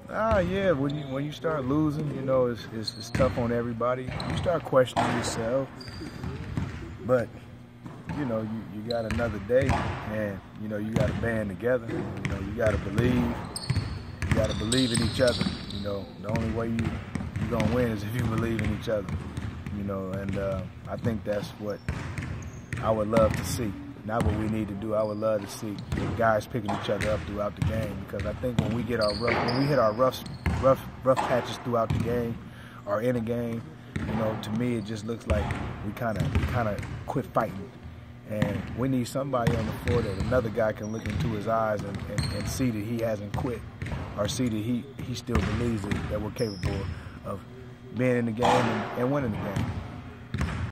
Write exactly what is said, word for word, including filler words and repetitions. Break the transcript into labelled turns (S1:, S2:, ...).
S1: Ah, yeah. When you when you start losing, you know, it's, it's it's tough on everybody. You start questioning yourself, but you know, you, you got another day, and you know, you got to band together. You know, you got to believe. You got to believe in each other. You know, the only way you you gonna win is if you believe in each other. You know, and uh, I think that's what I would love to see. Not what we need to do. I would love to see guys picking each other up throughout the game, because I think when we get our rough, when we hit our rough, rough, rough patches throughout the game, or in a game, you know, to me it just looks like we kind of, kind of quit fighting, and we need somebody on the floor that another guy can look into his eyes and, and, and see that he hasn't quit, or see that he he still believes that, that we're capable of being in the game and, and winning the game.